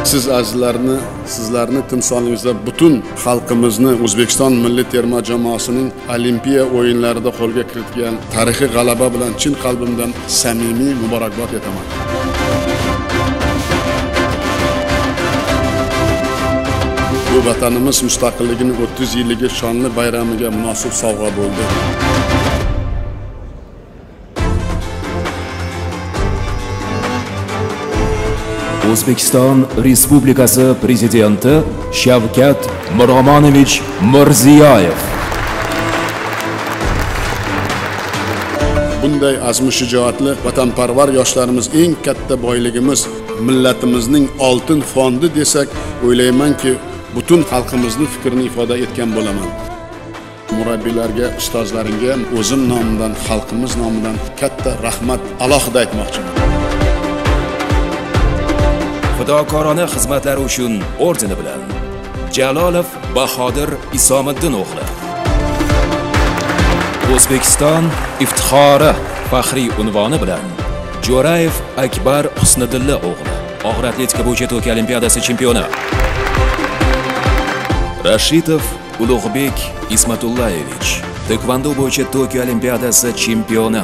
Siz sizlarni timsolingizda butun xalqimizni O'zbekiston milliy terma jamoasining Olimpiya o'yinlarida qo'lga kiritgan tarixiy g'alaba bilan chin qalbimdan samimiy muborakbod etaman. Bu vatanimiz mustaqilligining 30 yilligi shonli bayramiga munosib sovg'a bo'ldi. O'zbekiston Respublikasi Prezidenti Shavkat Miromonovich Mirziyoyev. Bunday azmu shijoatli vatanparvar yoshlarimiz eng katta boyligimiz, millatimizning oltin fondi desak, o'ylaymanki, butun xalqimizning fikrini ifoda etgan bo'laman. Murabbiylarga, ustozlarimga o'zim nomidan, xalqimiz nomidan katta rahmat alohida aytmoqchiman. Fidokorona xizmatlari uchun ordeni bilan Jalolov Bahodir Isomiddin o'g'li. O'zbekiston iftixori faxriy unvoni bilan Jo'rayev Akbar Husniddinli o'g'li. Og'ir atletika bo'yicha Tokio Olimpiadasi chempioni. Rashidov Ulug'bek Ismatullayevich, taekvondo bo'yicha Tokio Olimpiadasi chempioni.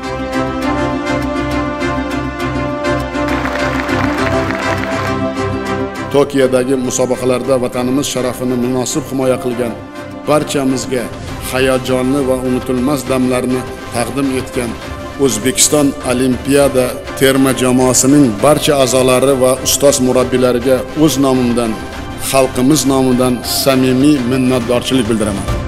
Tokiodagi musobaqalarda vatanimiz sharafini munosib himoya qilgan barchamizga hayajonli va unutilmas damlarni taqdim etgan O'zbekiston Olimpiada terma jamoasining barcha a'zolari va ustoz murabbiylariga o'z nomimdan, xalqimiz nomidan samimiy minnatdorchilik bildiraman.